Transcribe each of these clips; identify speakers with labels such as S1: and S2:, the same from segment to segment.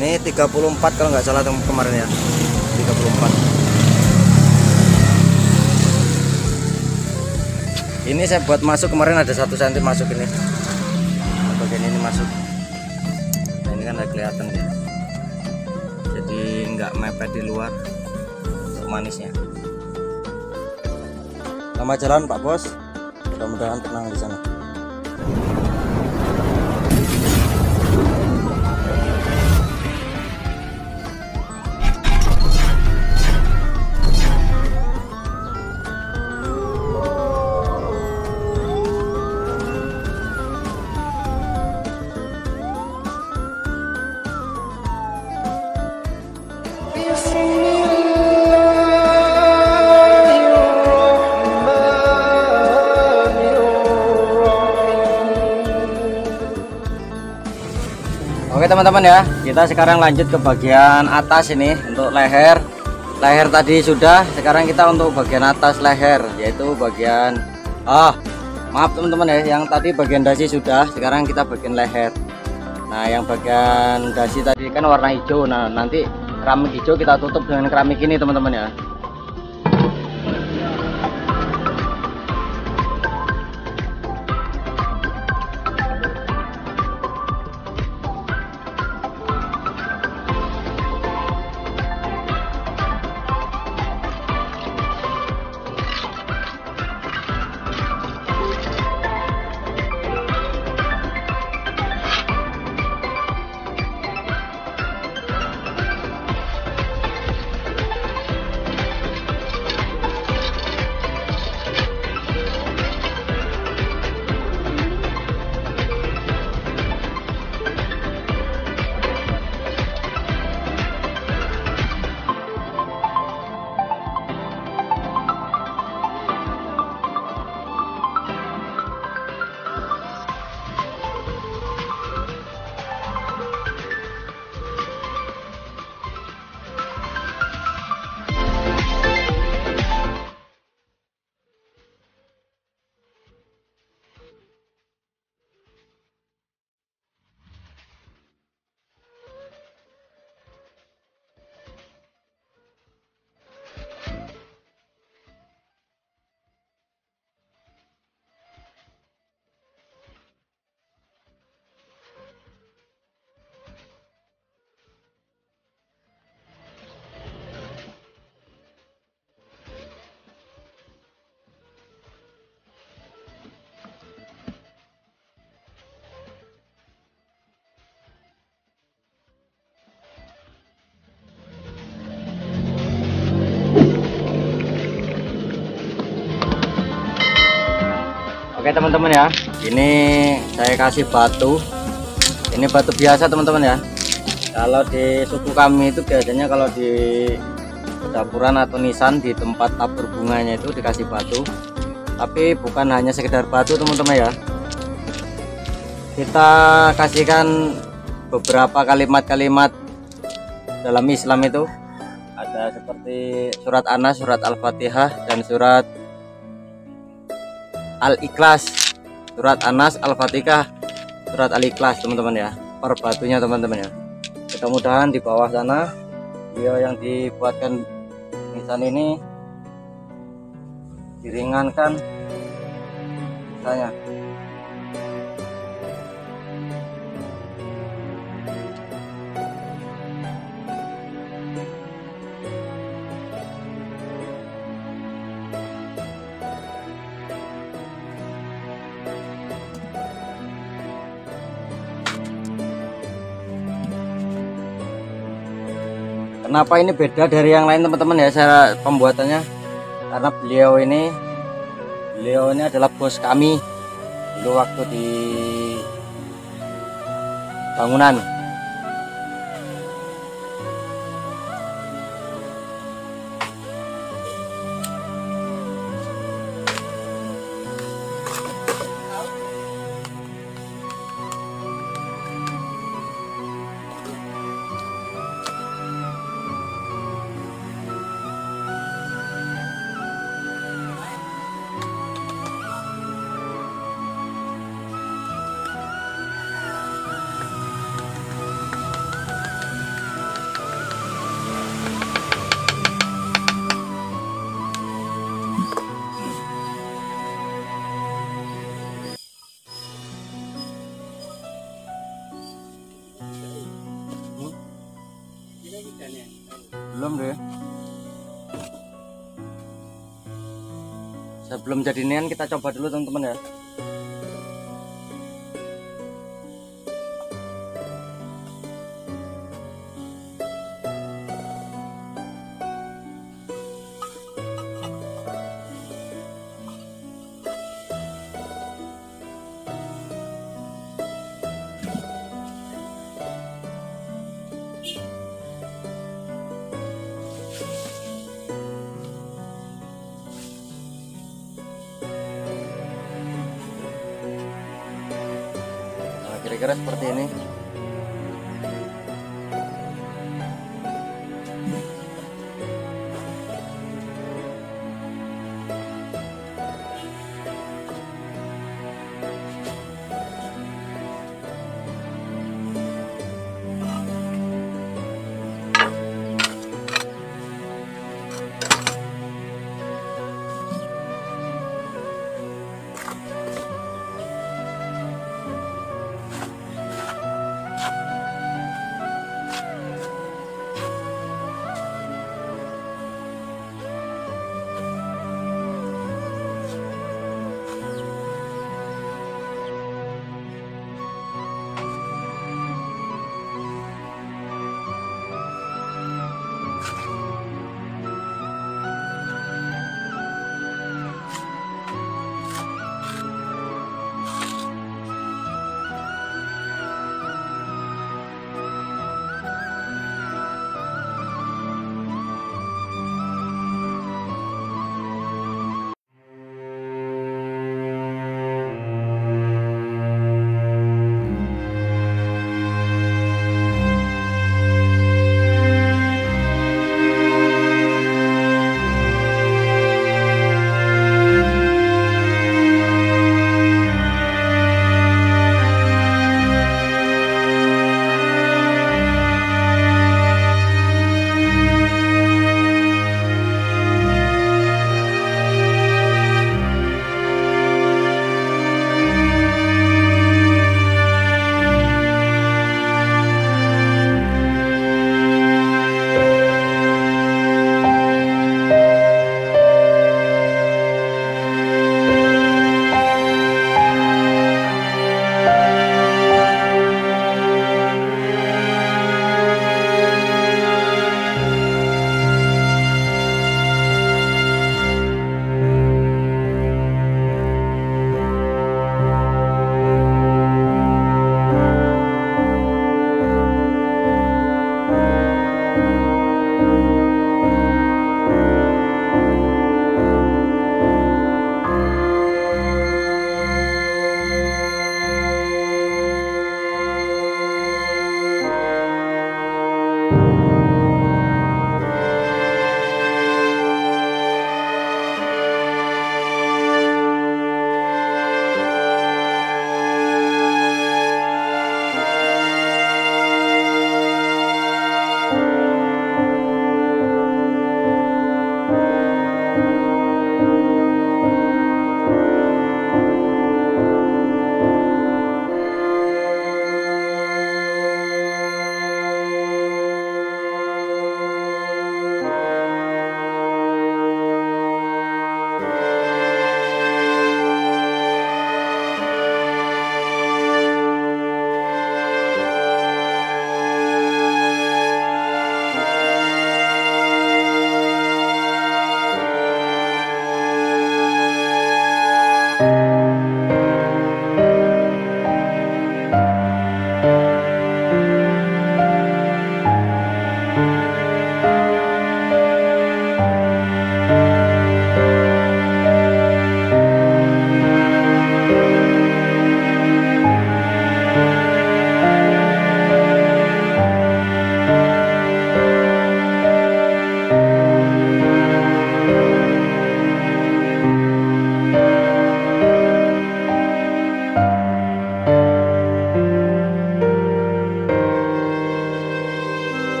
S1: Ini 34 kalau nggak salah kemarin ya. 34. Ini saya buat masuk kemarin ada 1 cm masuk ini. Bagian ini masuk. Nah, ini kan udah kelihatan ya. Jadi nggak mepet di luar untuk manisnya. Selamat jalan Pak Bos. Mudah-mudahan tenang di sana. Oke teman-teman ya, kita sekarang lanjut ke bagian atas ini untuk leher. Leher tadi sudah, sekarang kita untuk bagian atas leher, yaitu bagian maaf teman-teman ya, yang tadi bagian dasi sudah, sekarang kita bagian leher. Nah, yang bagian dasi tadi kan warna hijau. Nah, nanti keramik hijau kita tutup dengan keramik ini teman-teman ya. Oke teman-teman ya, ini saya kasih batu. Ini batu biasa teman-teman ya. Kalau di suku kami itu biasanya kalau di dapuran atau nisan di tempat tabur bunganya itu dikasih batu. Tapi bukan hanya sekedar batu teman-teman ya. Kita kasihkan beberapa kalimat-kalimat dalam Islam itu. Ada seperti surat An-Nas, surat Al-Fatihah, dan surat Al-Ikhlas. Surat An-Nas, Al-Fatihah, surat Al-Ikhlas teman-teman ya, per batunya teman-teman ya. Mudah-mudahan di bawah sana beliau yang dibuatkan nisan ini diringankan misalnya. Kenapa ini beda dari yang lain teman-teman ya cara pembuatannya? Karena beliau ini adalah bos kami dulu waktu di bangunan. belum deh. Sebelum jadi nian kita coba dulu teman-teman ya. Kira-kira seperti ini.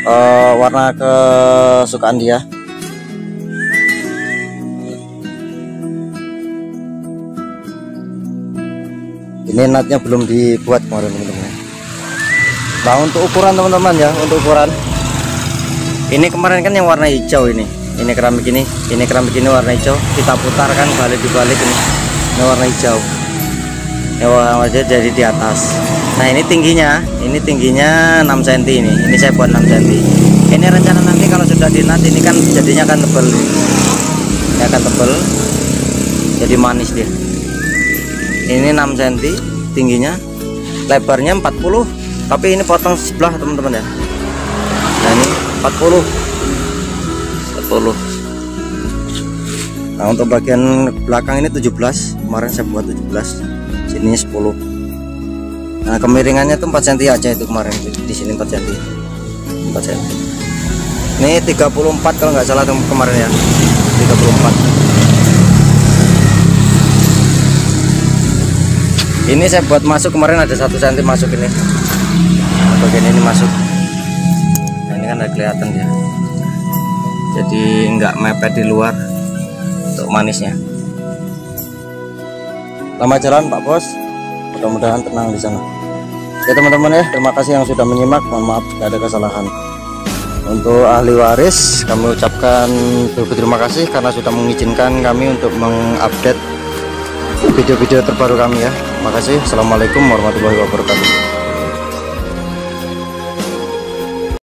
S1: warna kesukaan dia. Ini natnya belum dibuat kemarin teman-teman. Nah untuk ukuran teman-teman ya, untuk ukuran ini kemarin kan yang warna hijau ini keramik ini warna hijau, kita putarkan balik-dibalik ini warna hijau. Ini wajah jadi di atas. Nah ini tingginya 6 cm ini saya buat 6 cm. Ini rencana nanti kalau sudah dinat ini kan jadinya akan tebel. Ini akan tebel, jadi manis dia. Ini 6 cm tingginya, lebarnya 40, tapi ini potong sebelah teman-teman ya. Nah ini 40. Nah untuk bagian belakang ini 17, kemarin saya buat 17, sininya 10. Nah kemiringannya tuh 4 cm aja itu kemarin, di sini 4 cm. Ini 34 kalau nggak salah kemarin ya, 34. Ini saya buat masuk kemarin ada 1 cm masuk ini, bagian ini masuk. Nah, ini kan ada kelihatan ya, jadi nggak mepet di luar untuk manisnya. Selamat jalan Pak Bos, mudah-mudahan tenang di sana. Ya teman-teman ya, terima kasih yang sudah menyimak. Mohon maaf jika ada kesalahan. Untuk ahli waris kami ucapkan terima kasih karena sudah mengizinkan kami untuk mengupdate video-video terbaru kami ya. Terima kasih. Assalamualaikum warahmatullahi wabarakatuh.